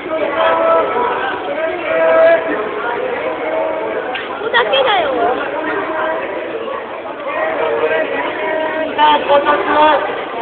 ここだけだよ。 さあ、到着。